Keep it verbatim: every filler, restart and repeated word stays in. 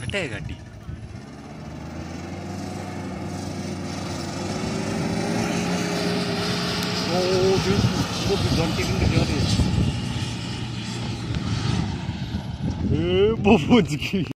घाटा है घाटी ओ वो घंटे की जा रही है ए वो पहुंच गई।